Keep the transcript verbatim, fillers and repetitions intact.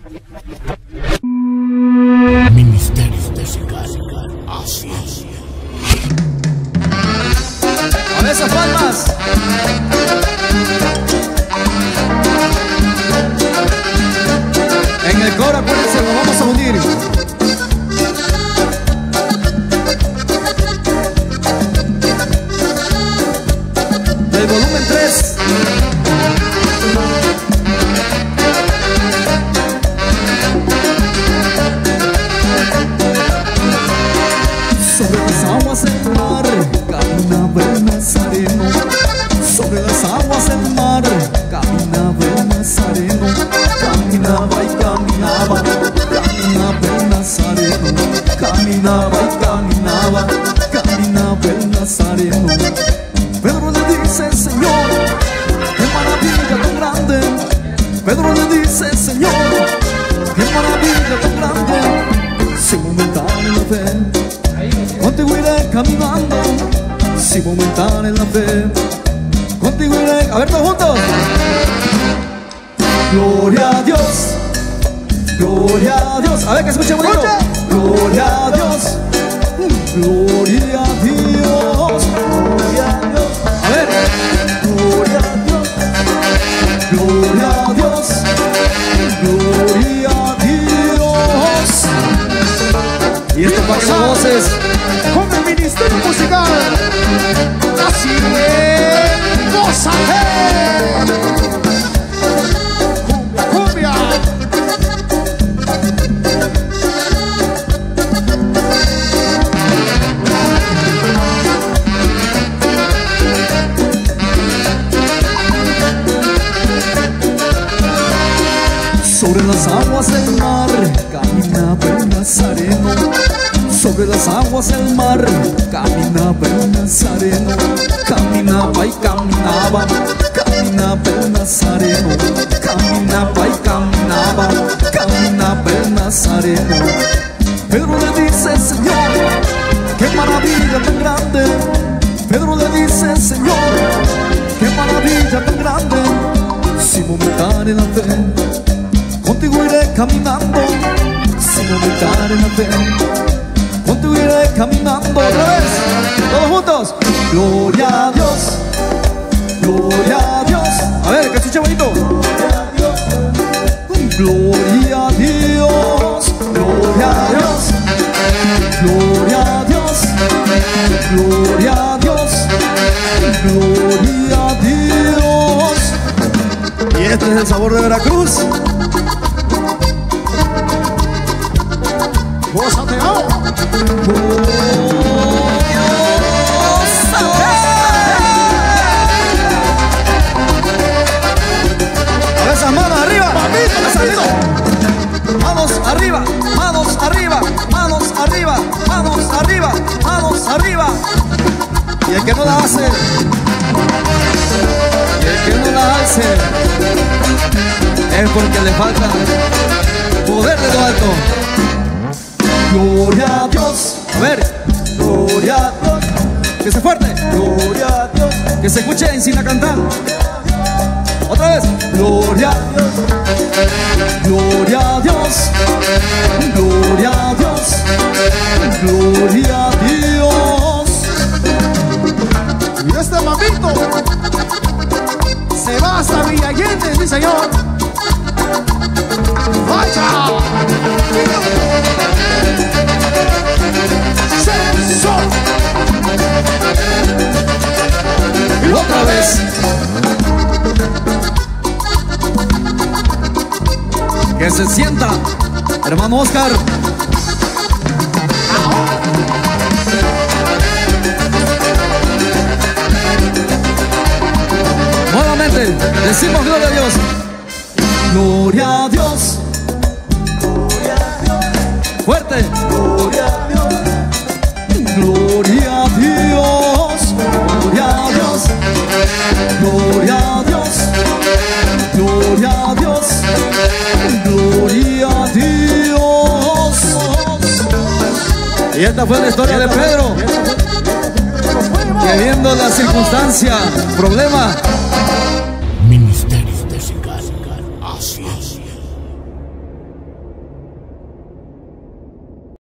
Ministerio de Secar, así es. A esas palmas. En el coro, acuérdense, nos vamos a unir. Del volumen tres. Sobre las aguas del mar caminaba el Nazareno. Sobre las aguas del mar caminaba el Nazareno. Caminaba y caminaba, caminaba el Nazareno. Caminaba y caminaba, caminaba el Nazareno. Pedro le dice, Señor, qué maravilla tan grande. Pedro le dice, Señor, qué maravilla tan grande. Sin aumentar en la fe, contigo iré caminando. Sin aumentar en la fe, contigo iré. A ver, todos juntos. Gloria a Dios, gloria a Dios. A ver, que escuche bonito. Gloria a Dios, gloria a Dios, gloria a Dios. A ver, gloria a Dios, gloria a Dios, gloria a Dios. Y esto para las voces con el Ministerio Musical. Así es, gózate. Cumbia, cumbia. Sobre las aguas del mar caminaba el Nazareno. Sobre las aguas del mar caminaba el Nazareno. Caminaba y caminaba, caminaba el Nazareno. Caminaba y caminaba, caminaba el Nazareno. Pedro le dice, Señor, qué maravilla tan grande. Pedro le dice, Señor, qué maravilla tan grande. Sin aumentar en la fe, contigo iré caminando. Sin aumentar en la fe, contigo iré caminando. Otra vez, todos juntos. Gloria a Dios, gloria a Dios. A ver, que escuche bonito. Gloria a Dios, gloria a Dios, gloria a Dios, gloria a Dios, gloria a Dios. Y este es el sabor de Veracruz. Gózate, oh. A ver esas manos arriba, manos arriba, manos arriba, manos arriba, manos arriba, manos arriba. Y el que no la hace, y el que no la hace, es porque le falta poder de lo alto. Gloria a Dios. A ver, gloria a Dios. Que se fuerte. Gloria a Dios. Que se escuche en Sina cantar. Otra vez. Gloria a Dios. Gloria a Dios. Gloria a Dios. Gloria a Dios. Y este mamito se va hasta Villa Allende, mi señor. ¡Vaya! Y otra vez. Que se sienta, hermano Oscar. Nuevamente, decimos gloria a Dios. Gloria a Dios. Gloria a Dios. Fuerte. Gloria a Dios. Gloria a Dios. Gloria a Dios. Gloria a Dios. Gloria a Dios. Gloria a Dios. Y esta fue la historia de Pedro, que viendo la circunstancia, problema,